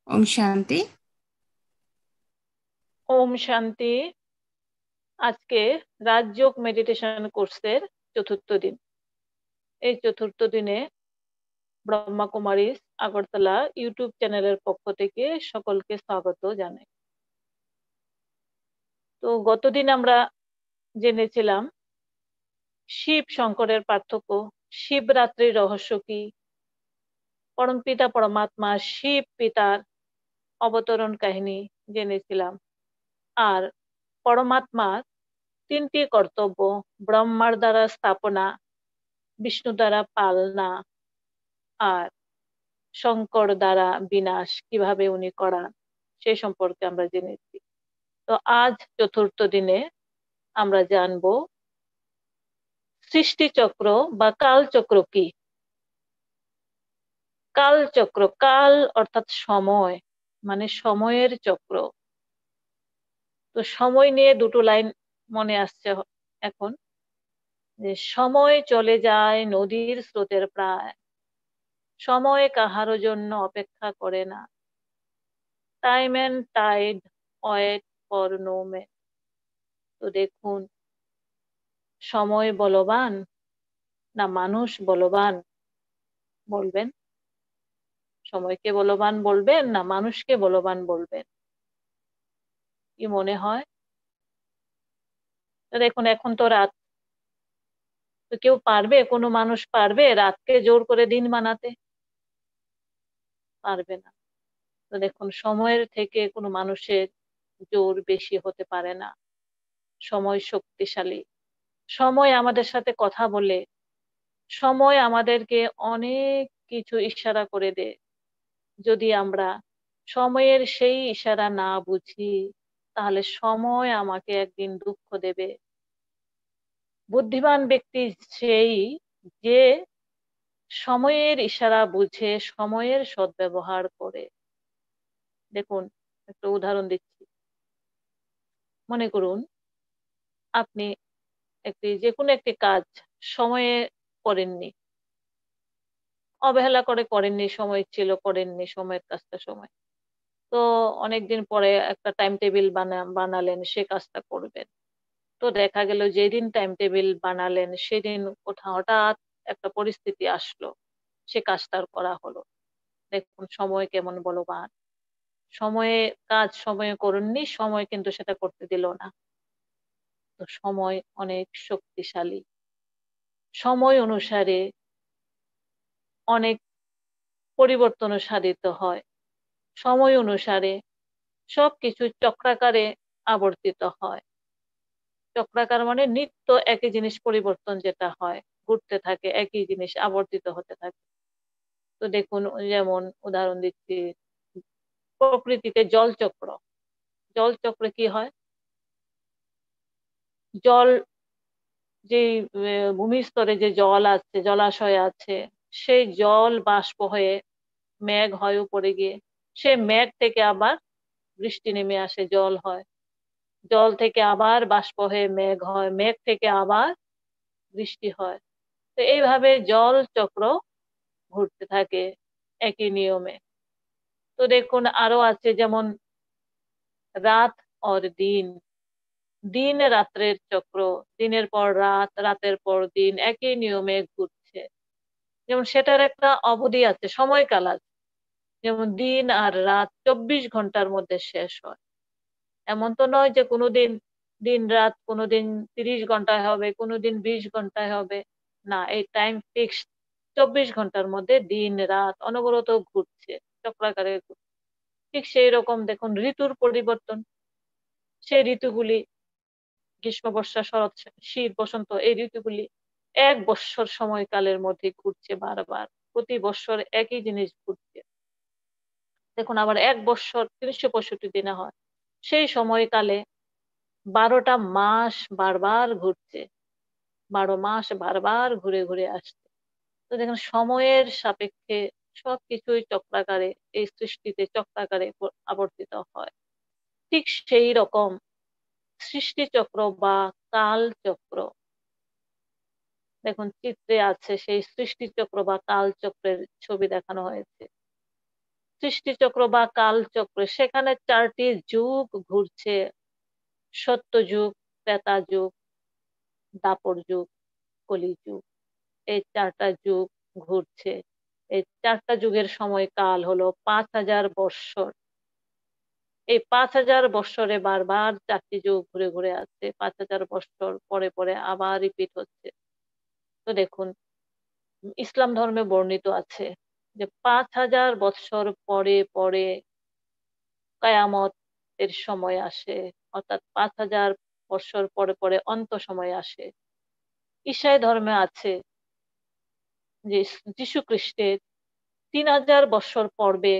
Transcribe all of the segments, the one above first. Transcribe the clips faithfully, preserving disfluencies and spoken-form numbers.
ওম শান্তি। ওম শান্তি। আজকে রাজযোগ মেডিটেশন কোর্সের চতুর্থ দিন। এই চতুর্থ দিনে ব্রহ্মা কুমারী আগরতলা ইউটিউব চ্যানেলের পক্ষ থেকে সকলকে স্বাগত জানাই। তো গতদিন আমরা জেনেছিলাম শিব শঙ্করের পার্থক্য, শিবরাত্রির রহস্য কি, পরমপিতা পরমাত্মা শিব পিতার অবতরণ কাহিনী জেনেছিলাম। আর পরমাত্মার তিনটি কর্তব্য, ব্রহ্মার দ্বারা স্থাপনা, বিষ্ণু দ্বারা পালনা আর শঙ্কর দ্বারা বিনাশ কিভাবে উনি করান সে সম্পর্কে আমরা জেনেছি। তো আজ চতুর্থ দিনে আমরা জানবো সৃষ্টিচক্র বা কালচক্র কি। কালচক্র, কাল অর্থাৎ সময়, মানে সময়ের চক্র। তো সময় নিয়ে দুটো লাইন মনে আসছে এখন, যে সময় চলে যায় নদীর স্রোতের প্রায়, সময় কাহারো জন্য অপেক্ষা করে না, time and tide wait for no man. তো দেখুন, সময় বলবান না মানুষ বলবান বলবেন? সময়কে বলবান বলবেন না মানুষকে বলবান বলবেন? কি মনে হয়? তো দেখুন, এখন তো রাত। তো কেউ পারবে, কোনো মানুষ পারবে রাতকে জোর করে দিন বানাতে? পারবে না। তো দেখুন, সময়ের থেকে কোনো মানুষের জোর বেশি হতে পারে না। সময় শক্তিশালী। সময় আমাদের সাথে কথা বলে, সময় আমাদেরকে অনেক কিছু ইশারা করে দেয়। যদি আমরা সময়ের সেই ইশারা না বুঝি, তাহলে সময় আমাকে একদিন দুঃখ দেবে। বুদ্ধিমান ব্যক্তি সেই, যে সময়ের ইশারা বুঝে সময়ের সদ্ব্যবহার করে। দেখুন, একটা উদাহরণ দিচ্ছি। মনে করুন, আপনি একটি যে কোনো একটি কাজ সময়ে করেননি, অবহেলা করে করেননি, সময় ছিল করেননি সময়ের কাজটা সময়। তো অনেকদিন পরে একটা টাইম টেবিল বানা বানালেন সে কাজটা করবেন। তো দেখা গেল যেদিন টাইম টেবিল বানালেন সেদিন কোথাও হঠাৎ একটা পরিস্থিতি আসলো, সে কাজটা আর করা হলো। দেখুন সময় কেমন বলবান। সময়ে কাজ সময়ে করেননি, সময় কিন্তু সেটা করতে দিল না। তো সময় অনেক শক্তিশালী। সময় অনুসারে অনেক পরিবর্তন সাধিত হয়। সময় অনুসারে সবকিছু চক্রাকারে আবর্তিত হয়। চক্রাকার মানে নিত্য একই জিনিস পরিবর্তন যেটা হয়, ঘুরতে থাকে, একই জিনিস আবর্তিত হতে থাকে। তো দেখুন, যেমন উদাহরণ দিচ্ছি, প্রকৃতিতে জলচক্র। জলচক্রে কি হয়? জল, যে আহ, ভূমির স্তরে যে জল আছে, জলাশয় আছে, সেই জল বাষ্প হয়ে মেঘ হয় উপরে গিয়ে, সে মেঘ থেকে আবার বৃষ্টি নেমে আসে, জল হয়। জল থেকে আবার বাষ্প হয়ে মেঘ হয়, মেঘ থেকে আবার বৃষ্টি হয়। তো এইভাবে জল চক্র ঘুরতে থাকে একই নিয়মে। তো দেখুন আরো আছে, যেমন রাত আর দিন, দিন রাত্রের চক্র, দিনের পর রাত, রাতের পর দিন একই নিয়মে ঘুরছে। যেমন সেটার একটা অবধি আছে, সময়কাল আছে। যেমন দিন আর রাত চব্বিশ ঘন্টার মধ্যে শেষ হয়। এমন তো নয় যে কোনোদিন দিন রাত কোনোদিন তিরিশ ঘন্টায় হবে, কোনোদিন বিশ ঘন্টায় হবে। না, এই টাইম ফিক্সড। চব্বিশ ঘন্টার মধ্যে দিন রাত অনবরত ঘুরছে, চক্রাকারে ঘুরছে। ঠিক সেই রকম দেখুন ঋতুর পরিবর্তন। সেই ঋতুগুলি, গ্রীষ্ম বর্ষা শরৎ শীত বসন্ত, এই ঋতুগুলি এক বৎসর সময়কালের মধ্যে ঘুরছে বারবার। প্রতি বৎসর একই জিনিস ঘুরছে। দেখুন আবার এক বৎসর তিনশো পঁয়ষট্টি দিনে হয়। সেই সময়কালে বারোটা মাস বারবার ঘুরছে, বারো মাস বারবার ঘুরে ঘুরে আসছে। তো দেখুন সময়ের সাপেক্ষে সবকিছুই চক্রাকারে, এই সৃষ্টিতে চক্রাকারে প- আবর্তিত হয়। ঠিক সেই রকম সৃষ্টিচক্র বা কাল চক্র, দেখুন চিত্রে আছে সেই সৃষ্টিচক্র বা কাল চক্রের ছবি দেখানো হয়েছে। সৃষ্টিচক্র বা কালচক্র, সেখানে চারটি যুগ ঘুরছে: সত্য যুগ, ত্রেতা যুগ, দাপর যুগ, কলি যুগ। এই চারটা যুগ ঘুরছে। এই চারটা যুগের সময়কাল হলো পাঁচ হাজার বৎসর। এই পাঁচ হাজার বৎসরে বারবার চারটি যুগ ঘুরে ঘুরে আসছে, পাঁচ হাজার বৎসর পরে পরে আবার রিপিট হচ্ছে। তো দেখুন, ইসলাম ধর্মে বর্ণিত আছে যে পাঁচ হাজার বৎসর পরে পরে কায়ামত এর সময় আসে, অর্থাৎ পাঁচ হাজার বৎসর পরে পরে অন্ত সময় আসে। ঈসাই ধর্মে আছে যে যীশু খ্রিস্টের তিন হাজার বৎসর পর্বে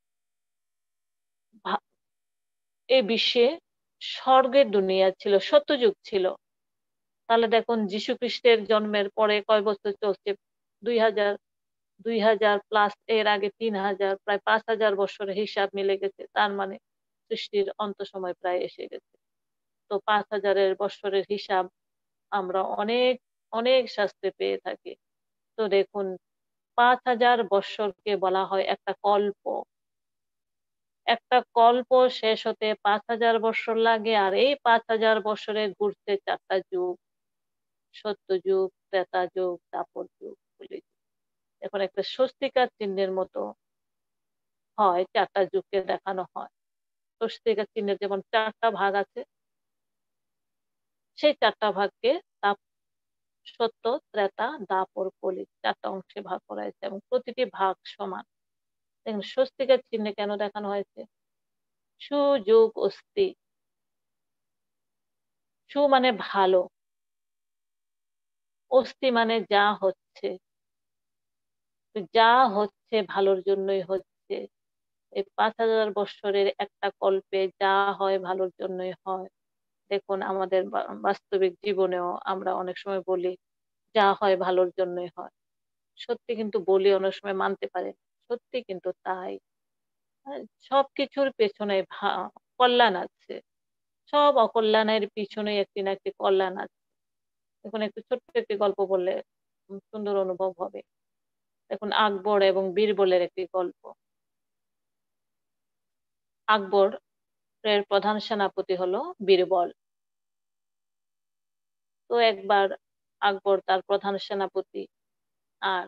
ভা- এই বিশ্বে স্বর্গের দুনিয়া ছিল, সত্যযুগ ছিল। তাহলে দেখুন, যীশু খ্রিস্টের জন্মের পরে কয় বছর চলছে? দুই হাজার। দুই হাজার প্লাস এর আগে তিন হাজার, প্রায় পাঁচ হাজার বছরের হিসাব মিলে গেছে। তার মানে সৃষ্টির অন্ত সময় প্রায় এসে গেছে। তো পাঁচ হাজারের বছরের হিসাব আমরা অনেক অনেক শাস্ত্রে পেয়ে থাকি। তো দেখুন, পাঁচ হাজার বৎসরকে বলা হয় একটা কল্প। একটা কল্প শেষ হতে পাঁচ হাজার বৎসর লাগে, আর এই পাঁচ হাজার বৎসরে ঘুরছে চারটা যুগ: সত্য যুগ, ত্রেতা যুগ, দাপর যুগ, কলি যুগ। এখন একটা স্বস্তিকার চিহ্নের মতো হয়, চারটা যুগকে দেখানো হয়। স্বস্তিকার চিহ্নের যেমন চারটা ভাগ আছে, সেই চারটা ভাগকে তাপ সত্য, ত্রেতা, দাপর, কলি চারটা অংশে ভাগ করা হয়েছে এবং প্রতিটি ভাগ সমান। দেখুন, স্বস্তিকার চিহ্নে কেন দেখানো হয়েছে? সুযোগ অস্তি। সু মানে ভালো, অস্তি মানে যা হচ্ছে। তো যা হচ্ছে ভালোর জন্যই হচ্ছে। এই পাঁচ হাজার বৎসরের একটা কল্পে যা হয় ভালোর জন্যই হয়। দেখুন, আমাদের বা- বাস্তবিক জীবনেও আমরা অনেক সময় বলি যা হয় ভালোর জন্যই হয়। সত্যি কিন্তু বলি, অনেক সময় মানতে পারে না। সত্যি কিন্তু তাই। আর সবকিছুর পেছনে ভা- কল্যাণ আছে। সব অকল্যাণের পিছনে একটি না একটি কল্যাণ আছে। এখন একটু ছোট্ট একটি গল্প বললে উম সুন্দর অনুভব হবে। দেখুন, আকবর এবং বীরবলের একটি গল্প। আকবর এর প্রধান সেনাপতি হলো বীরবল। তো একবার আকবর তার প্রধান সেনাপতি আর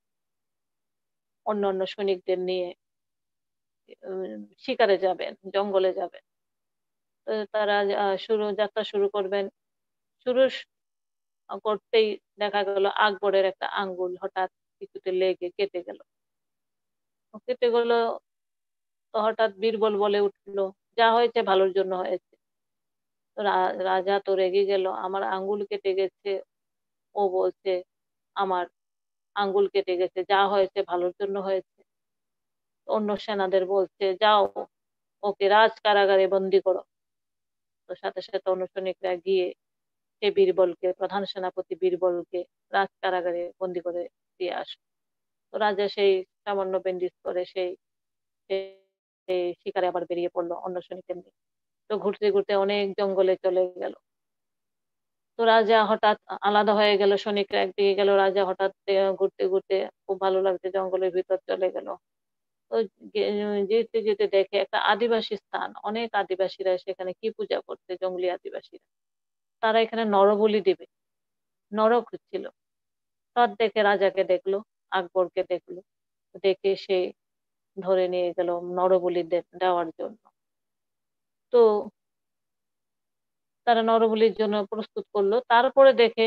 অন্য অন্য সৈনিকদের নিয়ে উম, শিকারে যাবেন, জঙ্গলে যাবেন। তো তারা আহ, শুরু যাত্রা শুরু করবেন। শুরু স- করতেই দেখা গেল আকবরের একটা আঙ্গুল হঠাৎ কিছুতে লেগে কেটে গেল। ও কেটে গেল। তো হঠাৎ বীরবল বলে উঠলো, যা হয়েছে ভালোর জন্য হয়েছে। তো রা- রাজা তো রেগে গেল, আমার আঙ্গুল কেটে গেছে, ও বলছে আমার আঙ্গুল কেটে গেছে, যা হয়েছে ভালোর জন্য হয়েছে। অন্য সেনাদের বলছে, যাও ওকে রাজ কারাগারে বন্দি করো। তো সাথে সাথে অন্য সৈনিকরা গিয়ে সে বীরবলকে, প্রধান সেনাপতি বীরবলকে রাজ কারাগারে বন্দি করে দিয়ে আসে। তো রাজা সেই সামান্য ব্যান্ডেজ করে সেই সেই শিকারে আবার বেরিয়ে পড়লো অন্য সৈনিকদের নিয়ে। তো ঘুরতে ঘুরতে অনেক জঙ্গলে চলে গেল। তো রাজা হঠাৎ আলাদা হয়ে গেল, সৈনিকরা একদিকে গেল, রাজা হঠাৎ আহ, ঘুরতে ঘুরতে খুব ভালো লাগছে, জঙ্গলের ভিতর চলে গেল। তো গে- যেতে যেতে দেখে একটা আদিবাসী স্থান, অনেক আদিবাসীরা সেখানে কি পূজা করছে, জঙ্গলি আদিবাসীরা। তারা এখানে নরবলি দিবে, নর খুঁজছিল। তৎ দেখে রাজাকে দেখলো, আকবরকে দেখলো। দেখে সে ধরে নিয়ে গেল নরবলি দে- দেওয়ার জন্য। তো তারা নরবলির জন্য প্রস্তুত করলো। তারপরে দেখে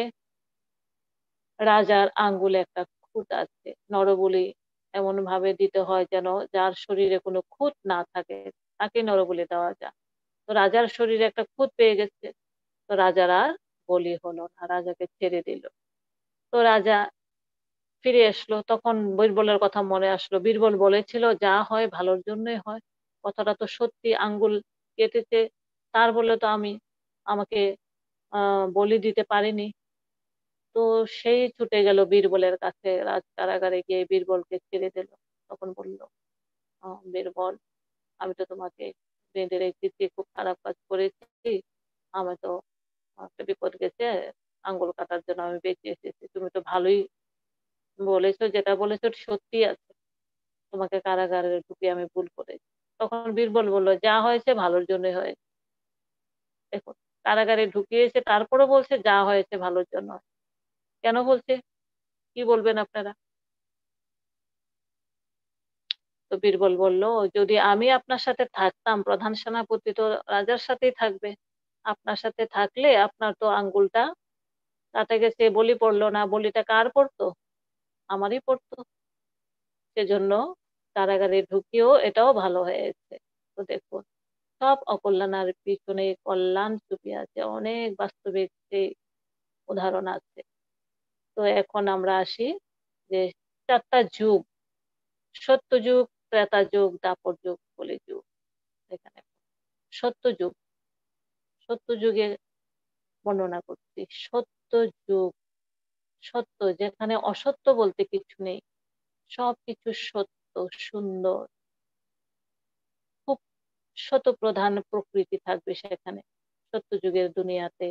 রাজার আঙ্গুলে একটা খুঁত আছে। নরবলি এমন ভাবে দিতে হয় যেন যার শরীরে কোনো খুঁত না থাকে, তাকে নরবলি দেওয়া যায়। তো রাজার শরীরে একটা খুঁত পেয়ে গেছে। তো রাজার আর বলি হলো না, রাজাকে ছেড়ে দিল। তো রাজা ফিরে আসলো, তখন বীরবলের কথা মনে আসলো। বীরবল বলেছিল যা হয় ভালোর জন্যই হয়। কথাটা তো সত্যি, আঙ্গুল কেটেছে তার বলে তো আমি আমাকে আহ বলি দিতে পারিনি। তো সেই ছুটে গেল বীরবলের কাছে, রাজ কারাগারে গিয়ে বীরবলকে ছেড়ে দিল। তখন বলল, আহ, বীরবল, আমি তো তোমাকে বেঁধে রেখেছি, খুব খারাপ কাজ করেছি। আমি তো একটা বিপদ গেছে, আঙ্গুল কাটার জন্য আমি বেঁচে এসেছি। তুমি তো ভালোই বলেছো, যেটা বলেছো সত্যি আছে। তো তোমাকে কারাগারে ঢুকিয়ে আমি ভুল করেছি। তখন বীরবল বলল, যা হয়েছে ভালোর জন্যই হয়েছে। দেখুন, কারাগারে ঢুকিয়েছে, তারপরে বলছে যা হয়েছে ভালোর জন্য হয়েছে। কেন বলছে? কি বলবেন আপনারা? তো বীরবল বলল, যদি আমি আপনার সাথে থাকতাম, প্রধান সেনাপতি তো রাজার সাথেই থাকবে, আপনার সাথে থাকলে আপনার তো আঙ্গুলটা কাটে গেছে, বলি পড়লো না, বলিটা কার পড়তো? আমারই পড়তো। সেজন্য কারাগারে ঢুকিয়েও এটাও ভালো হয়েছে। তো দেখুন, সব অকল্যাণের পিছনে কল্যাণ চুপিয়ে আছে, অনেক বাস্তবিক সেই উদাহরণ আছে। তো এখন আমরা আসি যে চারটা যুগ, সত্য যুগ, ত্রেতা যুগ, দাপর যুগ, কলি যুগ। এখানে সত্য যুগ, সত্য যুগে বর্ণনা করছি। সত্য যুগ, সত্য যেখানে অসত্য বলতে কিছু নেই, সবকিছু সত্য, সুন্দর, খুব শতপ্রধান প্রকৃতি থাকবে সেখানে। সত্য যুগের দুনিয়াতে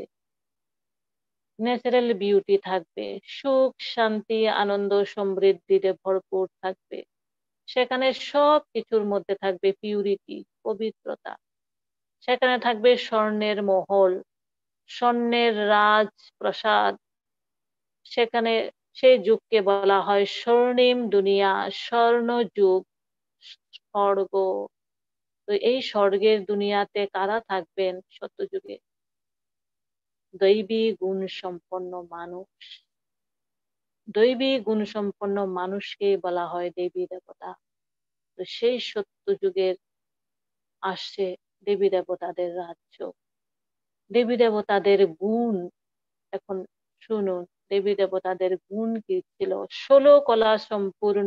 ন্যাচারাল বিউটি থাকবে, সুখ শান্তি আনন্দ সমৃদ্ধিতে ভরপুর থাকবে। সেখানে সব কিছুর মধ্যে থাকবে পিউরিটি, পবিত্রতা। সেখানে থাকবে স্বর্ণের মহল, স্বর্ণের রাজপ্রাসাদ। সেখানে সেই যুগকে বলা হয় স্বর্ণিম দুনিয়া, স্বর্ণ যুগ, স্বর্গ। তো এই স্বর্গের দুনিয়াতে কারা থাকবেন সত্যযুগে? দৈবী গুণ সম্পন্ন মানুষ। দৈবী গুণ সম্পন্ন মানুষকে বলা হয় দেবী দেবতা। তো সেই সত্য যুগের আসছে দেবী দেবতাদের রাজ্য, দেবী দেবতাদের গুণ। এখন শুনুন, দেবী দেবতাদের গুণ কি ছিল? ষোলো কলা সম্পূর্ণ,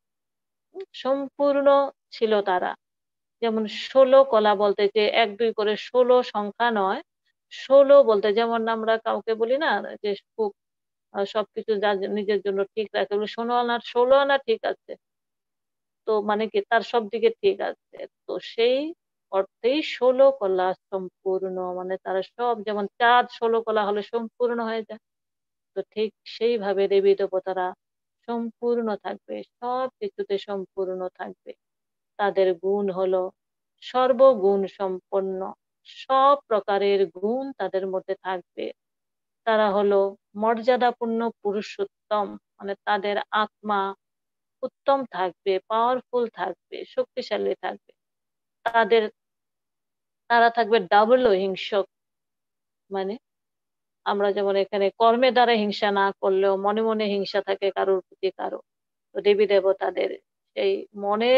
সম্পূর্ণ ছিল তারা। যেমন ষোলো কলা বলতে যে এক দুই করে ষোলো সংখ্যা নয়, ষোলো বলতে যেমন আমরা কাউকে বলি না যে খুব আহ, সবকিছু যা নিজের জন্য ঠিক রাখে, বলে ষোলো আনা, ষোলো আনা ঠিক আছে, তো মানে কি তার সব দিকে ঠিক আছে। তো সেই অর্থেই ষোলো কলা সম্পূর্ণ, মানে তারা সব, যেমন চাঁদ ষোলো কলা হলে সম্পূর্ণ হয়ে যায়, তো ঠিক সেইভাবে দেবী দেবতারা সম্পূর্ণ থাকবে, সব কিছুতে সম্পূর্ণ থাকবে। তাদের গুণ হলো সর্বগুণ সম্পন্ন, সব প্রকারের গুণ তাদের মধ্যে থাকবে। তারা হলো মর্যাদাপূর্ণ পুরুষোত্তম, মানে তাদের আত্মা উত্তম থাকবে, পাওয়ারফুল থাকবে, শক্তিশালী থাকবে। তাদের তারা থাকবে ডাবল অহিংসক, মানে আমরা যেমন এখানে কর্মের দ্বারা হিংসা না করলেও মনে মনে হিংসা থাকে কারোর প্রতি কারো, তো দেবী দেবতাদের সেই মনে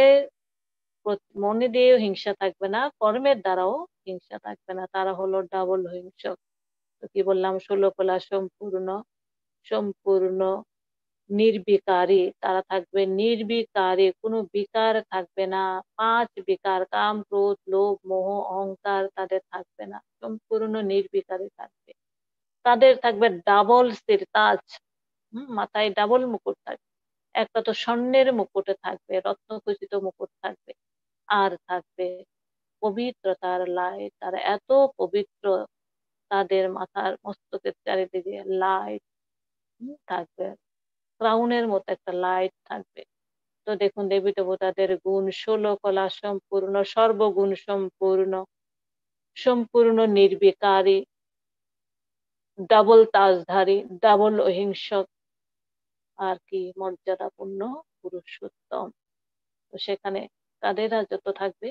মনে দিয়েও হিংসা থাকবে না, কর্মের দ্বারাও হিংসা থাকবে না। তারা হলো ডাবল হিংসক। তো কি বললাম, ষোলো কলা সম্পূর্ণ, সম্পূর্ণ নির্বিকারী। তারা থাকবে নির্বিকারী, কোনো বিকার থাকবে না। পাঁচ বিকার, কাম ক্রোধ লোভ মোহ অহংকার তাদের থাকবে না, সম্পূর্ণ নির্বিকারী থাকবে। তাদের থাকবে ডাবল সির তাজ, হম মাথায় ডাবল মুকুট থাকবে। একটা তো স্বর্ণের মুকুটে থাকবে, রত্নখচিত মুকুট থাকবে, আর থাকবে পবিত্রতার লাইট। তারা এত পবিত্র, তাদের মাথার মস্তকের চারিদিকে লাইট থাকবে, ক্রাউনের মতো একটা লাইট থাকবে। তো দেখুন, দেবী দেবতাদের গুণ ষোলো কলা সম্পূর্ণ, সর্বগুণ সম্পূর্ণ, সম্পূর্ণ নির্বিকারী, ডাবল তাজধারী, ডাবল অহিংসক, আর কি মর্যাদাপূর্ণ পুরুষোত্তম। তো সেখানে কাদের রাজত্ব থাকবে?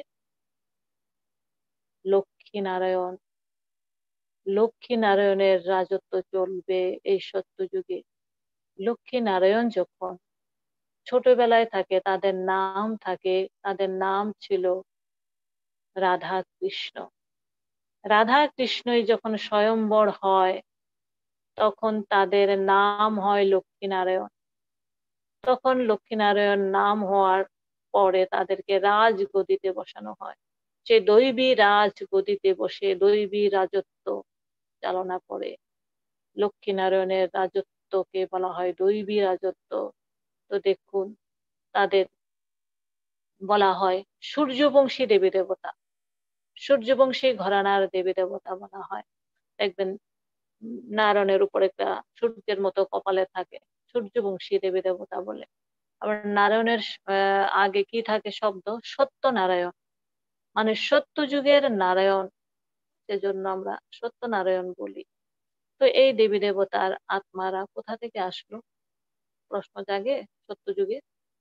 লক্ষ্মী নারায়ণ, লক্ষ্মী নারায়ণের রাজত্ব চলবে এই সত্য যুগে। লক্ষ্মী নারায়ণ যখন ছোটবেলায় থাকে, তাদের নাম থাকে, তাদের নাম ছিল রাধা কৃষ্ণ। রাধা কৃষ্ণই যখন স্বয়ম্বর হয়, তখন তাদের নাম হয় লক্ষ্মীনারায়ণ। তখন লক্ষ্মীনারায়ণ নাম হওয়ার পরে তাদেরকে রাজগদিতে বসানো হয়। সে দৈবী রাজগদিতে বসে দৈবী রাজত্ব চালনা করে। লক্ষ্মীনারায়ণের রাজত্বকে বলা হয় দৈবী রাজত্ব। তো দেখুন, তাদের বলা হয় সূর্যবংশী দেবী দেবতা, সূর্যবংশী ঘরানার দেবী দেবতা বলা হয়। দেখবেন নারায়ণের উপর একটা সূর্যের মতো কপালে থাকে, সূর্যবংশী দেবী দেবতা বলে। আবার নারায়ণের আহ, আগে কি থাকে শব্দ? সত্যনারায়ণ, মানে সত্য যুগের নারায়ণ, সেজন্য আমরা সত্যনারায়ণ বলি। তো এই দেবী দেবতার আত্মারা কোথা থেকে আসলো, প্রশ্ন জাগে সত্য যুগে।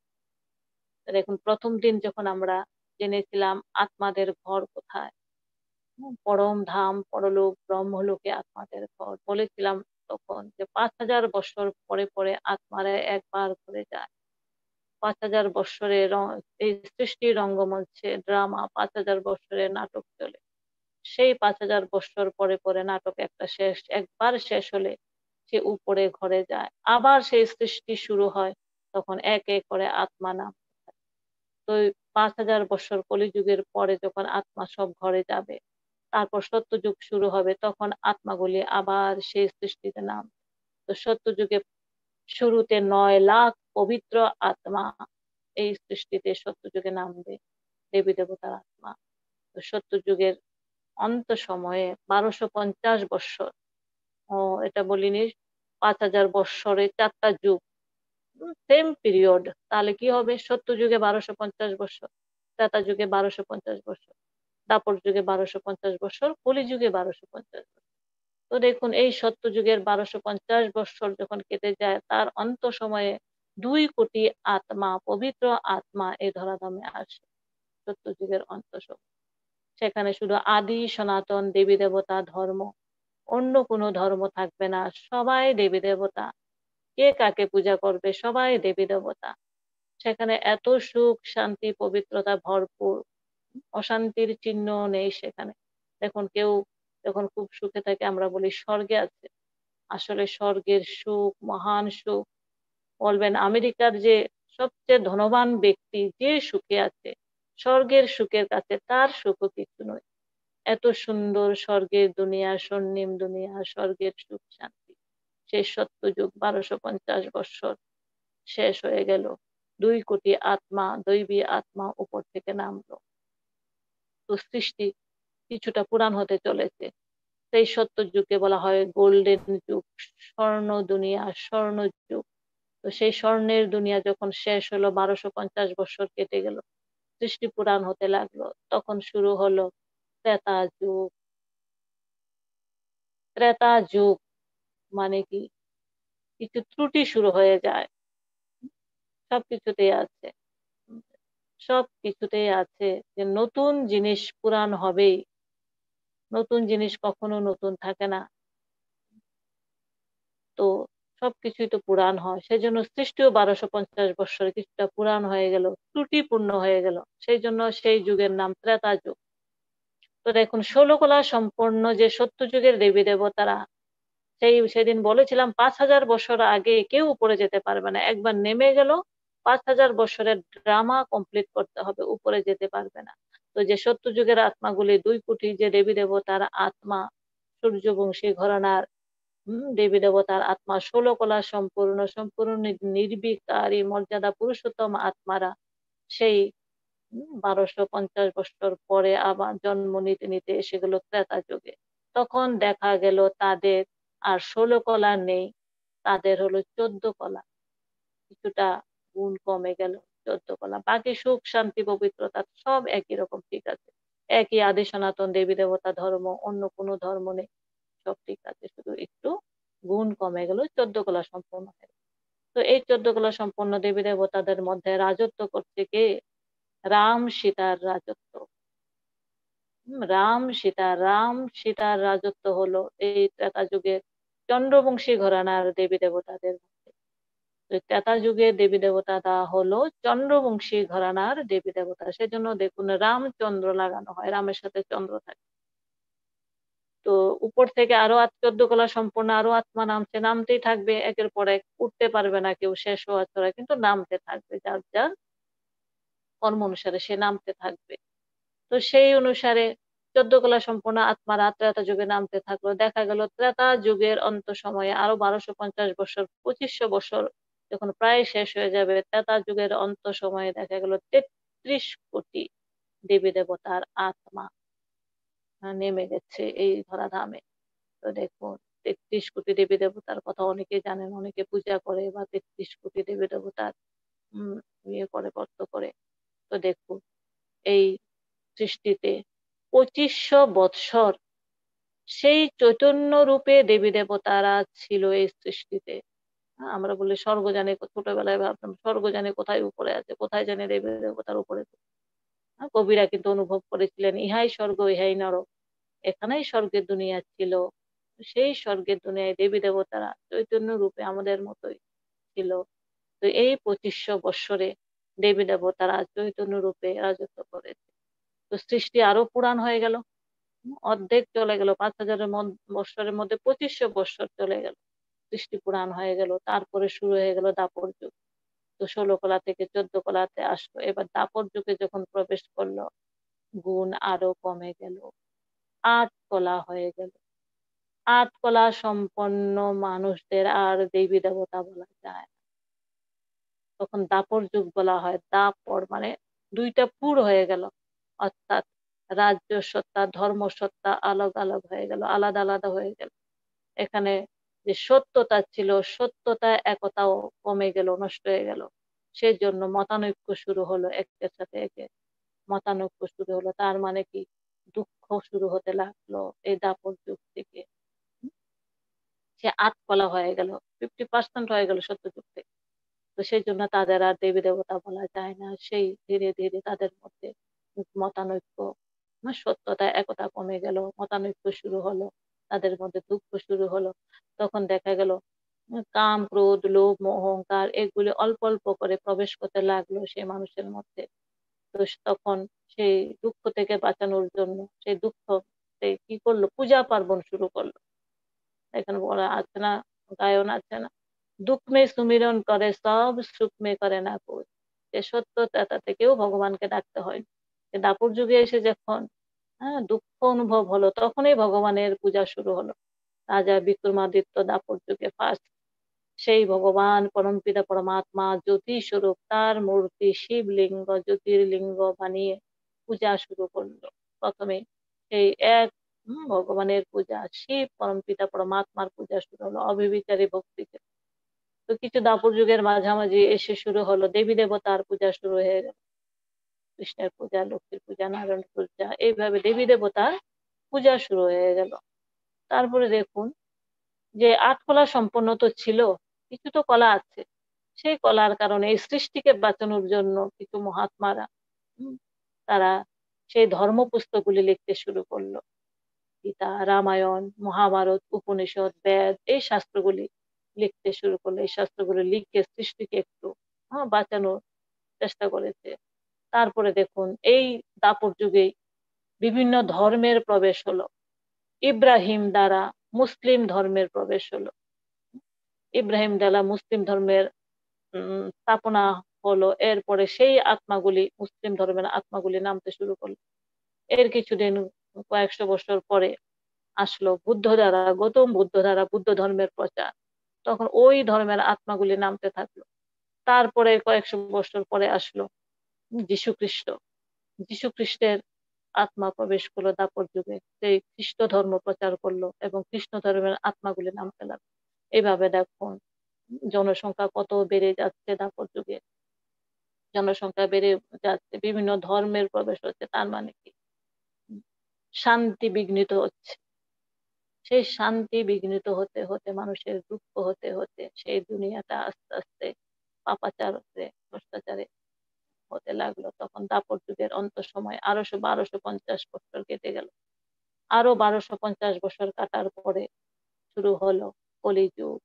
দেখুন, প্রথম দিন যখন আমরা জেনেছিলাম আত্মাদের ঘর কোথায়, হুম, পরম ধাম পরলোক ব্রহ্মলোকে আত্মাদের ঘর বলেছিলাম, তখন যে পাঁচ হাজার বছর পরে পরে আত্মারা একবার ঘুরে যায়। পাঁচ হাজার বৎসরে র- এই সৃষ্টি রঙ্গমঞ্চে ড্রামা, পাঁচ হাজার বৎসরের নাটক চলে। সেই পাঁচ হাজার বৎসর পরে পরে নাটক একটা শেষ, একবার শেষ হলে সে উপরে ঘরে যায়, আবার সেই সৃষ্টি শুরু হয়। তখন এক এক করে আত্মা নাম। তো ওই পাঁচ হাজার বৎসর কলিযুগের পরে যখন আত্মা সব ঘরে যাবে, তারপর সত্যযুগ শুরু হবে, তখন আত্মাগুলি আবার সেই সৃষ্টিতে নাম। তো সত্যযুগে শুরুতে নয় লাখ পবিত্র আত্মা এই সৃষ্টিতে সত্যযুগে নামবে, দেবী দেবতার আত্মা। তো সত্যযুগের অন্ত সময়ে বারোশো পঞ্চাশ বৎসর, ও এটা বলিনি, পাঁচ হাজার বৎসরে চারটা যুগ, সেম পিরিয়ড। তাহলে কি হবে, সত্য যুগে বারোশো পঞ্চাশ বৎসর, ত্রেতা যুগে বারোশো পঞ্চাশ বৎসর, দাপর যুগে বারোশো পঞ্চাশ বৎসর, কলি যুগে বারোশো পঞ্চাশ বৎসর। তো দেখুন, এই সত্য যুগের বারোশো পঞ্চাশ বৎসর যখন কেটে যায়, তার অন্ত সময়ে দুই কোটি আত্মা, পবিত্র আত্মা এই ধরাধামে আসে। সত্য যুগের অন্ত সময়, সেখানে শুধু আদি সনাতন দেবী দেবতা ধর্ম, অন্য কোনো ধর্ম থাকবে না, সবাই দেবী দেবতা। কে কাকে পূজা করবে, সবাই দেবী দেবতা। সেখানে এত সুখ শান্তি পবিত্রতা ভরপুর, অশান্তির চিহ্ন নেই সেখানে। দেখুন, কেউ যখন খুব সুখে থাকে আমরা বলি স্বর্গে আছে, আসলে স্বর্গের সুখ মহান সুখ। বলবেন আমেরিকার যে সবচেয়ে ধনবান ব্যক্তি যে সুখে আছে, স্বর্গের সুখের কাছে তার সুখও কিছু নয়। এত সুন্দর স্বর্গের দুনিয়া, স্বর্ণিম দুনিয়া, স্বর্গের সুখ শান্তি। সেই সত্য যুগ বারোশো পঞ্চাশ বৎসর শেষ হয়ে গেল, দুই কোটি আত্মা, দৈবী আত্মা উপর থেকে নামলো। তো সৃষ্টি কিছুটা পুরাণ হতে চলেছে। সেই সত্য যুগকে বলা হয় গোল্ডেন যুগ, স্বর্ণ দুনিয়া, স্বর্ণ যুগ। তো সেই স্বর্ণের দুনিয়া যখন শেষ হলো, বারোশো পঞ্চাশ বছর কেটে গেল, সৃষ্টি পুরাণ হতে লাগলো, তখন শুরু হলো ত্রেতা যুগ। ত্রেতা যুগ মানে কি, কিছু ত্রুটি শুরু হয়ে যায়, সবকিছুতেই আছে, সব কিছুতেই আছে যে নতুন জিনিস পুরাণ হবেই। নতুন জিনিস কখনো নতুন থাকে না। তো সবকিছুই তো পুরাণ হয়, সেই জন্য সৃষ্টিও বারোশো পঞ্চাশ বৎসরে কিছুটা পুরাণ হয়ে গেল, ত্রুটিপূর্ণ হয়ে গেল, সেই জন্য সেই যুগের নাম ত্রেতা যুগ। তো দেখুন, ষোল কলা সম্পন্ন যে সত্য যুগের দেবী দেবতারা, সেই সেদিন বলেছিলাম পাঁচ হাজার বছর আগে কেউ উপরে যেতে পারবে না, একবার নেমে গেল পাঁচ হাজার বছরের ড্রামা কমপ্লিট করতে হবে, উপরে যেতে পারবে না। তো যে সত্য যুগের আত্মাগুলি, দুই কোটি যে দেবী দেবতার আত্মা, সূর্যবংশী ঘরানার হম দেবী দেবতার আত্মা, ষোল কলা সম্পূর্ণ, সম্পূর্ণ নির্বিকারী মর্যাদা পুরুষোত্তম আত্মারা, সেই বারোশো পঞ্চাশ বছর পরে আবার জন্ম নিতে নিতে এসে গেল ত্রেতা যুগে। তখন দেখা গেল তাদের আর ষোলো কলা নেই, তাদের হলো চোদ্দ কলা, কিছুটা গুণ কমে গেল, চোদ্দ কলা। বাকি সুখ শান্তি পবিত্রতা সব একই রকম ঠিক আছে, একই আদি সনাতন দেবী দেবতা ধর্ম, অন্য কোনো ধর্ম নেই, সব ঠিক আছে, শুধু একটু গুণ কমে গেল, চোদ্দ কলা সম্পূর্ণ হয়ে গেল। তো এই চোদ্দ কলা সম্পন্ন দেবী দেবতাদের মধ্যে রাজত্ব করছে কে? রাম সীতার রাজত্ব। হুম, রাম সীতা, রাম সীতার রাজত্ব হলো এই ত্রেতা যুগের চন্দ্রবংশী ঘরানার দেবী দেবতাদের মধ্যে। তো এই ত্রেতা যুগের দেবী দেবতাটা হলো চন্দ্রবংশী ঘরানার দেবী দেবতা, সেজন্য দেখুন রামচন্দ্র লাগানো হয়, রামের সাথে চন্দ্র থাকে। তো উপর থেকে আরো আত- চোদ্দ কলা সম্পন্ন আরো আত্মা নামছে, নামতেই থাকবে, একের পর এক, উঠতে পারবে না কেউ শেষ হওয়া ছাড়া, কিন্তু নামতে থাকবে, যার যার কর্ম অনুসারে সে নামতে থাকবে। তো সেই অনুসারে চোদ্দ কলা সম্পন্ন আত্মারা ত্রেতা যুগে নামতে থাকলো। দেখা গেল ত্রেতা যুগের অন্ত সময়ে আরো বারোশো পঞ্চাশ বছর, পঁচিশশো বছর যখন প্রায় শেষ হয়ে যাবে, ত্রেতা যুগের অন্ত সময়ে দেখা গেল তেত্রিশ কোটি দেবী দেবতার আত্মা আহ, নেমে গেছে এই ধরাধামে। তো দেখুন, তেত্রিশ কোটি দেবী দেবতার কথা অনেকে জানেন, অনেকে পূজা করে, বা তেত্রিশ কোটি দেবী দেবতার উম ইয়ে করে গর্ত করে। তো দেখুন এই সৃষ্টিতে পঁচিশশো বৎসর সেই চৈতন্য রূপে দেবী দেবতারা ছিল এই সৃষ্টিতে। হ্যাঁ, আমরা বলি স্বর্গ জানে, ছোটবেলায় ভাবতাম স্বর্গ জানে কোথায় উপরে আছে, কোথায় জানে দেবী দেবতার উপরে। হ্যাঁ, কবিরা কিন্তু অনুভব করেছিলেন ইহাই স্বর্গ ইহাই নরক, এখানেই স্বর্গের দুনিয়া ছিল। সেই স্বর্গের দুনিয়ায় দেবী দেবতারা চৈতন্য রূপে আমাদের মতোই ছিল। তো এই পঁচিশশো বৎসরে দেবী দেবতারা চৈতন্য রূপে রাজত্ব করেছে। তো সৃষ্টি আরো পুরাণ হয়ে গেল, অর্ধেক চলে গেল, পাঁচ হাজারের মদ- বৎসরের মধ্যে পঁচিশশো বৎসর চলে গেল, সৃষ্টি পুরাণ হয়ে গেল। তারপরে শুরু হয়ে গেল দাপর যুগ। তো ষোলো কলা থেকে চোদ্দ কলাতে আসলো, এবার দাপর যুগে যখন প্রবেশ করলো গুণ আরো কমে গেল, আট কলা হয়ে গেল। আট কলা সম্পন্ন মানুষদের আর দেবী দেবতা বলা যায় না। তখন দাপর যুগ বলা হয়। দাপর মানে দুইটা পুর হয়ে গেল, অর্থাৎ রাজ্য সত্তা ধর্ম সত্তা আলাগ আলাগ হয়ে গেল, আলাদা আলাদা হয়ে গেল। এখানে যে সত্যতা ছিল, সত্যতা একতাও কমে গেল, নষ্ট হয়ে গেল। সেই জন্য মতানৈক্য শুরু হলো, একের সাথে একে মতানৈক্য শুরু হলো। তার মানে কি, দুঃখ শুরু হতে লাগলো এই দাপর যুগ থেকে। সে আট কলা হয়ে গেল, ফিফটি পার্সেন্ট হয়ে গেল সত্য যুগ থেকে। তো সেই জন্য তাদের আর দেবী দেবতা বলা যায় না। সেই ধীরে ধীরে তাদের মধ্যে মতানৈক্য, না, সত্যতা একতা কমে গেল, মতানৈক্য শুরু হলো, তাদের মধ্যে দুঃখ শুরু হলো। তখন দেখা গেল উম, কাম ক্রোধ লোভ মোহ অহংকার এগুলি অল্প অল্প করে প্রবেশ করতে লাগলো সেই মানুষের মধ্যে। তো তখন সেই দুঃখ থেকে বাঁচানোর জন্য সেই দুঃখ সে কি করলো, পূজা পার্বণ শুরু করলো। এখানে বলা আছে না, গায়ন আছে না, দুঃখ মে সুমিরন করে সব সুখ মে করে না কোই। যে সত্যতা থেকেও ভগবানকে ডাকতে হয়। যে দাপর যুগে এসে যখন হ্যাঁ দুঃখ অনুভব হলো, তখনই ভগবানের পূজা শুরু হলো। রাজা বিক্রমাদিত্য দাপর যুগে ফার্স্ট সেই ভগবান পরমপিতা পরমাত্মা জ্যোতি স্বরূপ তার মূর্তি শিবলিঙ্গ জ্যোতির্লিঙ্গ বানিয়ে পূজা শুরু করলো। প্রথমে সেই এক হম, ভগবানের পূজা, শিব পরমপিতা পরমাত্মার পূজা শুরু হলো অবিবিচারী ভক্তিতে। তো কিছু দাপর যুগের মাঝামাঝি এসে শুরু হলো দেবী দেবতার পূজা শুরু হয়ে গেল। কৃষ্ণের পূজা, লক্ষ্মীর পূজা, নারায়ণ পূজা, এইভাবে দেবী দেবতার পূজা শুরু হয়ে গেল। তারপরে দেখুন যে আট কলা সম্পন্ন তো ছিল, কিছু তো কলা আছে। সেই কলার কারণে এই সৃষ্টিকে বাঁচানোর জন্য কিছু মহাত্মারা হুম, তারা সেই ধর্ম পুস্তকগুলি লিখতে শুরু করলো। গীতা, রামায়ণ, মহাভারত, উপনিষদ, বেদ, এই শাস্ত্রগুলি লিখতে শুরু করলো। এই শাস্ত্রগুলি লিখে সৃষ্টিকে একটু হ্যাঁ বাঁচানোর চেষ্টা করেছে। তারপরে দেখুন এই দাপর যুগেই বিভিন্ন ধর্মের প্রবেশ হলো। ইব্রাহিম দ্বারা মুসলিম ধর্মের প্রবেশ হলো। ইব্রাহিম দ্বারা মুসলিম ধর্মের উম, স্থাপনা হলো। এরপরে সেই আত্মাগুলি, মুসলিম ধর্মের আত্মাগুলি নামতে শুরু করলো। এর কিছুদিন, কয়েকশো বছর পরে আসলো বুদ্ধ দ্বারা, গৌতম বুদ্ধ দ্বারা বুদ্ধ ধর্মের প্রচার। তখন ওই ধর্মের আত্মাগুলি নামতে থাকলো। তারপরে কয়েকশো বছর পরে আসলো যীশু খ্রিস্ট। যীশু খ্রিস্টের আত্মা প্রবেশ করলো দাপর যুগে, সেই খ্রিস্ট ধর্ম প্রচার করলো এবং কৃষ্ণ ধর্মের আত্মাগুলি নামতে লাগলো। এইভাবে দেখুন জনসংখ্যা কত বেড়ে যাচ্ছে, দাপর যুগে জনসংখ্যা বেড়ে যাচ্ছে, বিভিন্ন ধর্মের প্রবেশ হচ্ছে। তার মানে কি, শান্তি বিঘ্নিত হচ্ছে। সেই শান্তি বিঘ্নিত হতে হতে মানুষের দুঃখ হতে হতে সেই দুনিয়াটা আস্তে আস্তে পাপাচার হতে ভ্রষ্টাচারে হতে লাগলো। তখন দাপর যুগের অন্ত সময় আরোশো বারোশো পঞ্চাশ বছর কেটে গেল। আরো বারোশো পঞ্চাশ বছর কাটার পরে শুরু হলো কলিযুগ।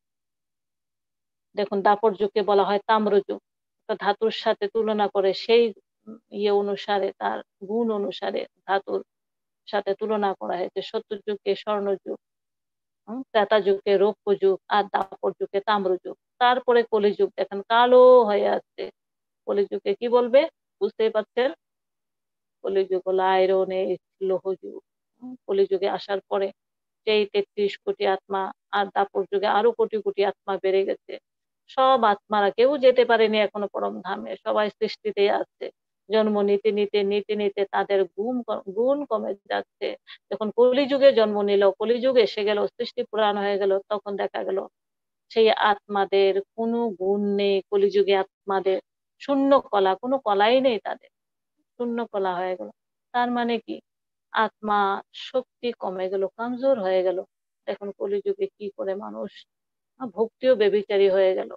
দেখুন দাপর যুগকে বলা হয় তাম্রযুগ। একটা ধাতুর সাথে তুলনা করে সেই ইয়ে অনুসারে, তার গুণ অনুসারে ধাতুর সাথে তুলনা করা হয়েছে। সত্য যুগকে স্বর্ণযুগ, হম, ত্রেতা যুগকে রৌপ্য যুগ, আর দাপর যুগকে তাম্রযুগ। তারপরে কলিযুগ দেখেন কালো হয়ে আছে। কলিযুগে কি বলবে, বুঝতেই পারছেন, কলিযুগ হলো আয়রন এজ লৌহ যুগ। হম, কলিযুগে আসার পরে সেই তেত্রিশ কোটি আত্মা, আর দাপর যুগে আরো কোটি কোটি আত্মা বেড়ে গেছে। সব আত্মারা কেউ যেতে পারেনি এখনো পরম ধামে, সবাই সৃষ্টিতেই আছে। জন্ম নিতে নিতে নিতে নিতে তাদের গুণ ক- গুণ কমে যাচ্ছে। যখন কলিযুগে জন্ম নিল, কলিযুগ এসে গেল, সৃষ্টি পুরাণ হয়ে গেল, তখন দেখা গেল সেই আত্মাদের কোনো গুণ নেই, কলিযুগে আত্মাদের শূন্য কলা, কোনো কলাই নেই তাদের, শূন্য কলা হয়ে গেল। তার মানে কি, আত্মা শক্তি কমে গেল, কমজোর হয়ে গেল। এখন কলিযুগে কি করে মানুষ ভক্তিও বেবিচারী হয়ে গেল।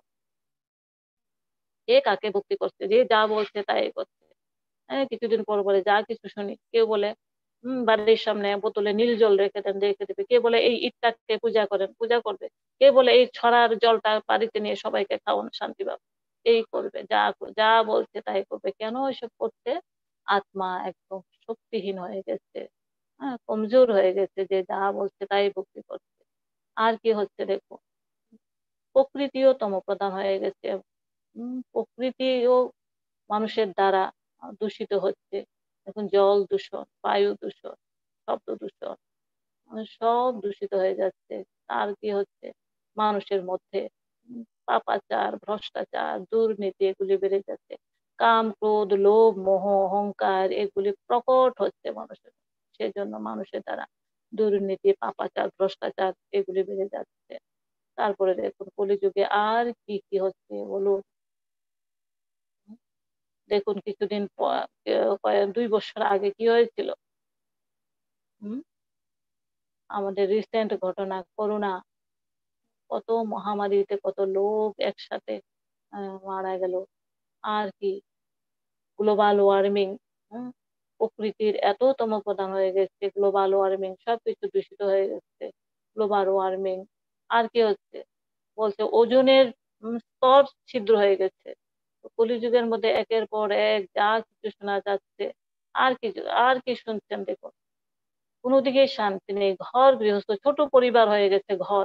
কে কাকে ভক্তি করছে, যে যা বলছে তাই করছে। হ্যাঁ, কিছুদিন পর পরে যা কিছু শুনি, কেউ বলে হম বাড়ির সামনে বোতলে নীল জল রেখে দেন, রেখে দেবে। কে বলে এই ইটটাকে পূজা করেন, পূজা করবে। কে বলে এই ছড়ার জলটা বাড়িতে নিয়ে সবাইকে খাওয়ান, শান্তি পাবে। এই করবে, যা যা বলছে তাই করবে। কেন এসব করছে? আত্মা একদম শক্তিহীন হয়ে গেছে, হ্যাঁ, কমজোর হয়ে গেছে, যে যা বলছে তাই ভক্তি করছে। আর কি হচ্ছে দেখো, প্রকৃতিও তমপ্রধান হয়ে গেছে। উম, প্রকৃতিও মানুষের দ্বারা দূষিত হচ্ছে। এখন জল দূষণ, বায়ু দূষণ, শব্দ দূষণ, মানে সব দূষিত হয়ে যাচ্ছে। আর কি হচ্ছে, মানুষের মধ্যে উম, পাপাচার, ভ্রষ্টাচার, দুর্নীতি এগুলি বেড়ে যাচ্ছে। কাম, ক্রোধ, লোভ, মোহ, অহংকার এগুলি প্রকট হচ্ছে মানুষের। সেজন্য মানুষের দ্বারা দুর্নীতি, পাপাচার, ভ্রষ্টাচার এগুলি বেড়ে যাচ্ছে। তারপরে দেখুন কলিযুগে আর কি কি হচ্ছে বলুন। দেখুন কিছুদিন প- কয়েক দুই বছর আগে কি হয়েছিল, হুম? আমাদের রিসেন্ট ঘটনা করোনা, কত মহামারীতে কত লোক একসাথে আহ, মারা গেল। আর কি, গ্লোবাল ওয়ার্মিং, প্রকৃতির এত তমোপ্রধান হয়ে গেছে, গ্লোবাল ওয়ার্মিং সবকিছু দূষিত হয়ে গেছে, গ্লোবাল ওয়ার্মিং। আর কি হচ্ছে, বলছে ওজনের উম, স্তর ছিদ্র হয়ে গেছে। তো কলিযুগের মধ্যে একের পর এক যা কিছু শোনা যাচ্ছে। আর কি, আর কি শুনছেন দেখুন, কোনো দিকে শান্তি নেই। ঘর গৃহস্থ ছোট পরিবার হয়ে গেছে, ঘর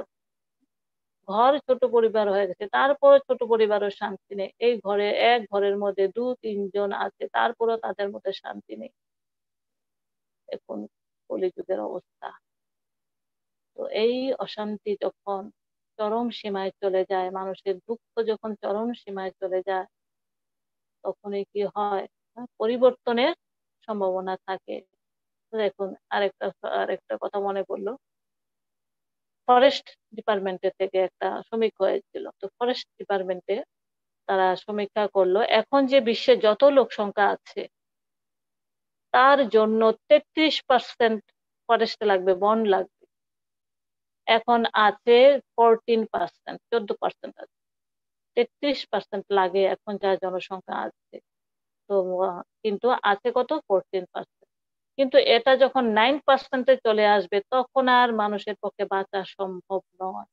ঘর ছোট পরিবার হয়ে গেছে, তারপরে ছোট পরিবারও শান্তি নেই। এই ঘরে, এক ঘরের মধ্যে দু তিনজন আছে, তারপরেও তাদের মধ্যে শান্তি নেই। এখন কলিযুগের অবস্থা। তো এই অশান্তি যখন চরম সীমায় চলে যায়, মানুষের দুঃখ যখন চরম সীমায় চলে যায়, তখনই কি হয়, হ্যাঁ, পরিবর্তনের সম্ভাবনা থাকে। তো দেখুন আরেকটা আরেকটা কথা মনে পড়লো, ফরেস্ট ডিপার্টমেন্টের থেকে একটা সমীক্ষা হয়েছিল। তো ফরেস্ট ডিপার্টমেন্টে তারা সমীক্ষা করলো, এখন যে বিশ্বে যত লোক সংখ্যা আছে তার জন্য তেত্রিশ পার্সেন্ট ফরেস্ট লাগবে, বন লাগবে। এখন আছে ফোরটিন পার্সেন্ট, চোদ্দ পার্সেন্ট। আছে, তেত্রিশ পার্সেন্ট লাগে এখন যা জনসংখ্যা আছে। তো আহ, কিন্তু আছে কত, ফোরটিন পার্সেন্ট। কিন্তু এটা যখন নাইন পার্সেন্টে চলে আসবে তখন আর মানুষের পক্ষে বাঁচা সম্ভব নয়।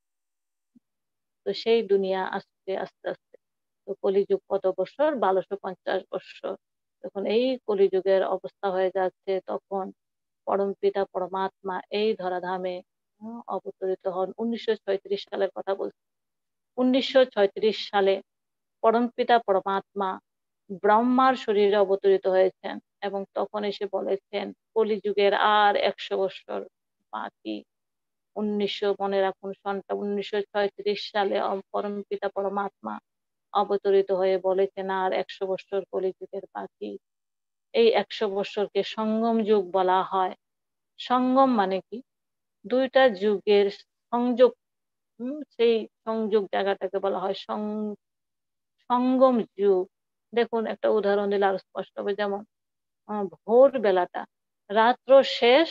তো সেই দুনিয়া আসছে আস্তে আস্তে। তো কলিযুগ কত বছর, বারোশো পঞ্চাশ বছর। তখন এই কলিযুগের অবস্থা হয়ে যাচ্ছে, তখন পরমপিতা পরমাত্মা এই ধরাধামে উম, অবতরিত হন। উনিশশো ছয়ত্রিশ সালের কথা বলছি। উনিশশো ছয়ত্রিশ সালে পরমপিতা পরমাত্মা ব্রহ্মার শরীরে অবতরিত হয়েছেন, এবং তখন এসে বলেছেন কলিযুগের আর একশো বছর বাকি। উনিশশো মনে রাখুন সনটা, উনিশশো ছয়ত্রিশ সালে পরমপিতা পরমাত্মা অবতরিত হয়ে বলেছেন আর একশো বছর কলিযুগের বাকি। এই একশো বছরকে সঙ্গম যুগ বলা হয়। সঙ্গম মানে কি, দুইটা যুগের সংযোগ। হুম, সেই সংযোগ জায়গাটাকে বলা হয় সং- সঙ্গম যুগ। দেখুন একটা উদাহরণ দিলে আরো স্পষ্ট হবে, যেমন আহ, ভোর বেলাটা, রাত্র শেষ,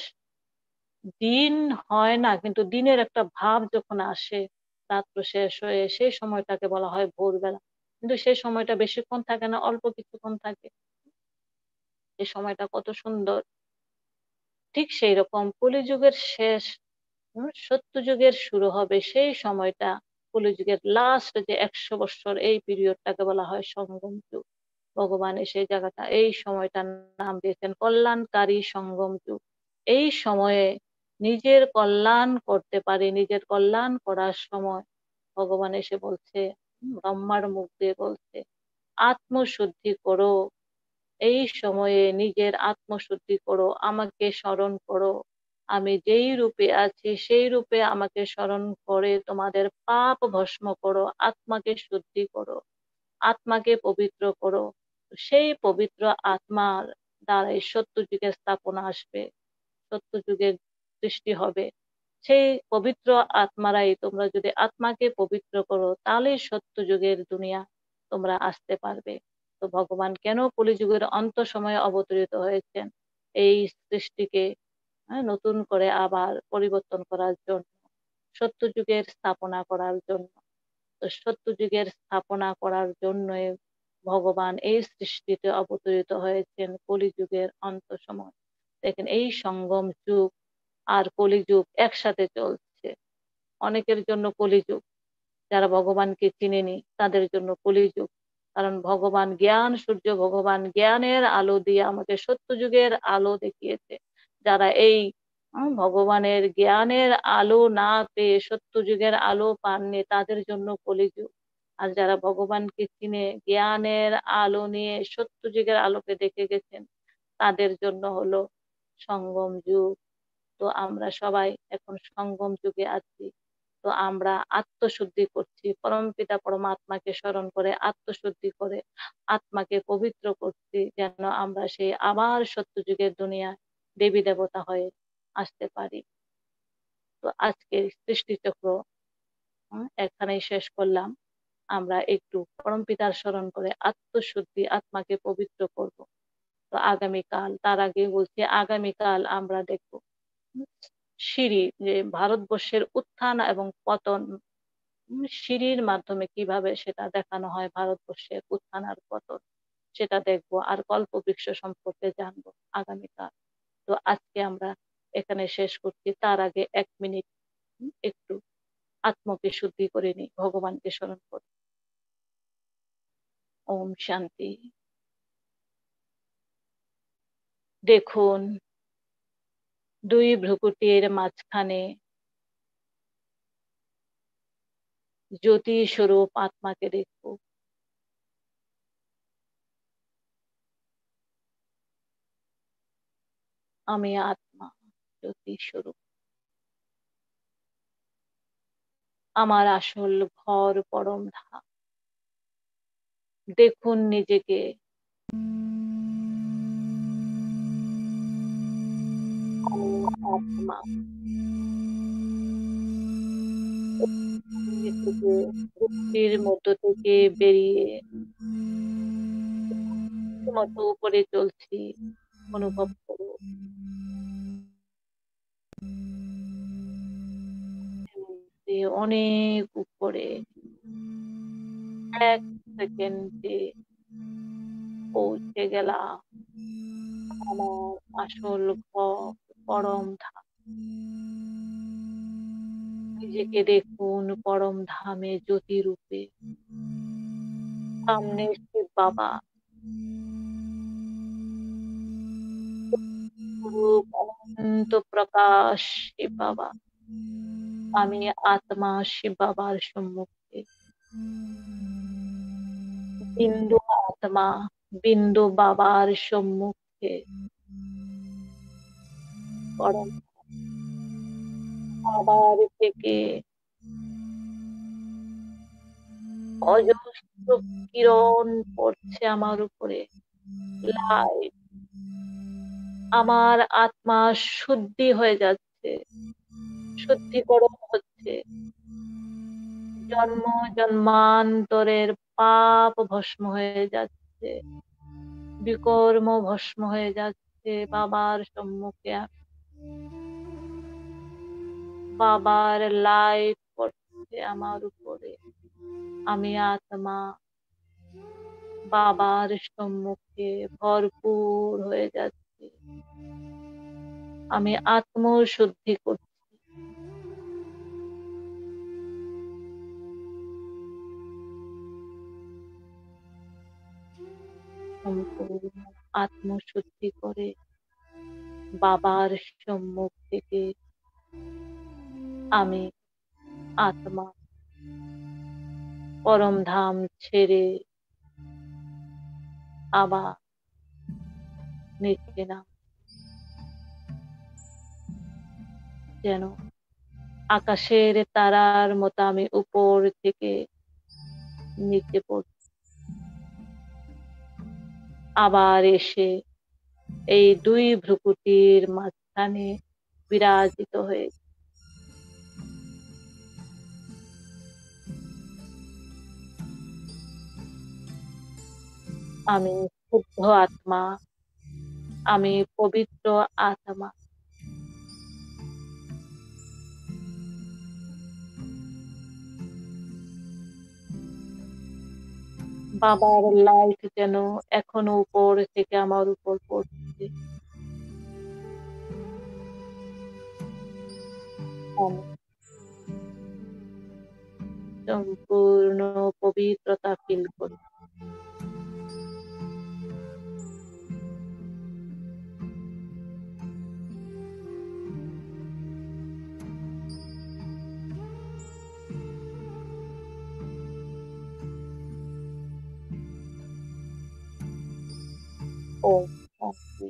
দিন হয় না, কিন্তু দিনের একটা ভাব যখন আসে, রাত্র শেষ হয়ে সেই সময়টাকে বলা হয় ভোরবেলা। কিন্তু সেই সময়টা বেশিক্ষণ থাকে না, অল্প কিছুক্ষণ থাকে। এই সময়টা কত সুন্দর। ঠিক সেই রকম কলিযুগের শেষ, হুম, সত্য যুগের শুরু হবে সেই সময়টা, কলিযুগের লাস্ট যে একশো বছর, এই পিরিয়ডটাকে বলা হয় সঙ্গম যুগ। ভগবান এসে জায়গাটা, এই সময়টার নাম দিয়েছেন কল্যাণকারী সঙ্গম যুগ। এই সময়ে নিজের কল্যাণ করতে পারে, নিজের কল্যাণ করার সময় ভগবান এসে বলছে, হুম, ব্রহ্মার মুখ দিয়ে বলছে আত্মশুদ্ধি করো। এই সময়ে নিজের আত্মশুদ্ধি করো, আমাকে স্মরণ করো। আমি যেই রূপে আছি সেই রূপে আমাকে স্মরণ করে তোমাদের পাপ ভস্ম করো, আত্মাকে শুদ্ধি করো, আত্মাকে পবিত্র করো। সেই পবিত্র আত্মার দ্বারাই সত্য যুগের স্থাপনা আসবে, সত্য যুগের সৃষ্টি হবে। সেই পবিত্র আত্মারাই, তোমরা যদি আত্মাকে পবিত্র করো তাহলেই সত্য যুগের দুনিয়া তোমরা আসতে পারবে। তো ভগবান কেন কলিযুগের অন্ত সময়ে অবতরিত হয়েছেন? এই সৃষ্টিকে হ্যাঁ, নতুন করে আবার পরিবর্তন করার জন্য, সত্য যুগের স্থাপনা করার জন্য। তো সত্য যুগের স্থাপনা করার জন্যই ভগবান এই সৃষ্টিতে অবতরিত হয়েছেন কলিযুগের অন্ত সময়। দেখেন, এই সঙ্গম যুগ আর কলিযুগ একসাথে চলছে। অনেকের জন্য কলিযুগ, যারা ভগবানকে চিনেনি তাদের জন্য কলিযুগ। কারণ ভগবান জ্ঞান সূর্য, ভগবান জ্ঞানের আলো দিয়ে আমাদের সত্য যুগের আলো দেখিয়েছে। যারা এই উম, ভগবানের জ্ঞানের আলো না পেয়ে সত্য যুগের আলো পাননি তাদের জন্য কলিযুগ। আর যারা ভগবানকে চিনে জ্ঞানের আলো নিয়ে সত্য যুগের আলোকে দেখে গেছেন তাদের জন্য হলো সঙ্গম যুগ। তো আমরা সবাই এখন সঙ্গম যুগে আছি। তো আমরা আত্মশুদ্ধি করছি, পরমপিতা পরমাত্মাকে স্মরণ করে আত্মশুদ্ধি করে আত্মাকে পবিত্র করছি, যেন আমরা সেই আবার সত্য যুগের দুনিয়ায় দেবী দেবতা হয়ে আসতে পারি। তো আজকের সৃষ্টিচক্র উম, এখানেই শেষ করলাম। আমরা একটু পরমপিতার স্মরণ করে আত্মশুদ্ধি, আত্মাকে পবিত্র করব। তো আগামীকাল, তার আগে বলছি, আগামীকাল আমরা দেখব সিঁড়ি, যে ভারতবর্ষের উত্থান এবং পতন, উম, সিঁড়ির মাধ্যমে কিভাবে সেটা দেখানো হয়, ভারতবর্ষের উত্থান আর পতন, সেটা দেখবো। আর কল্পবৃক্ষ সম্পর্কে জানবো আগামীকাল। তো আজকে আমরা এখানে শেষ করছি। তার আগে এক মিনিট উম, একটু আত্মকে শুদ্ধি করে নিই, ভগবানকে স্মরণ করি। ওম শান্তি। দেখুন, দুই ভ্রুকুটির মাঝখানে জ্যোতি স্বরূপ আত্মাকে দেখবো। আমি আত্মা, জ্যোতি স্বরূপ। আমার আসল ঘর পরম ধাম। দেখুন নিজেকে আমি আত্মা। নিজেকে ভক্তির মধ্য থেকে বেরিয়ে মতো উপরে চলছি অনুভব করো। যে অনেক উপরে, এক সেকেন্ডে পৌঁছে গেলাম আমার আসল ঘর পরম ধাম। নিজেকে দেখুন পরম ধামে জ্যোতি রূপে। সামনে শিব বাবা, রূপ অনন্ত প্রকাশ শিব বাবা। আমি আত্মা শিব বাবার সম্মুখে, বিন্দু আত্মা বিন্দু বাবার সম্মুখে, পরম বাবার থেকে অজস্র কিরণ পড়ছে আমার উপরে, লাইট। আমার আত্মা শুদ্ধি হয়ে যাচ্ছে, শুদ্ধিকরণ হচ্ছে। জন্ম জন্মান্তরের পাপ ভস্ম হয়ে যাচ্ছে, বিকর্ম ভস্ম হয়ে যাচ্ছে বাবার সম্মুখে। বাবার লাইট পড়ছে আমার উপরে। আমি আত্মা বাবার সম্মুখে ভরপুর হয়ে যাচ্ছে। আমি আত্মশুদ্ধি করছি, সম্পূর্ণ আত্মশুদ্ধি করে বাবার সম্মুখ থেকে আমি আত্মা পরম ধাম ছেড়ে আবার নিচে নাম, যেন আকাশের তারার মতো আমি উপর থেকে নিচে পড়ছি। আবার এসে এই দুই ভ্রুকুটির মাঝখানে বিরাজিত হয়ে আমি শুদ্ধ আত্মা, আমি পবিত্র আত্মা। বাবার লাইট যেন এখনো উপর থেকে আমার উপর পড়ছে। আমি সম্পূর্ণ পবিত্রতা ফিল করি। ওম শান্তি।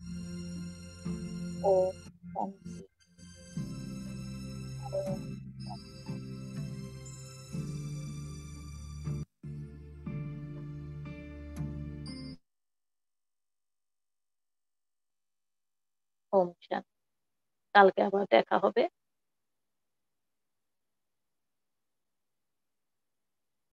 ওম শান্তি। ওম শান্তি। ওম শান্তি। কালকে আবার দেখা হবে।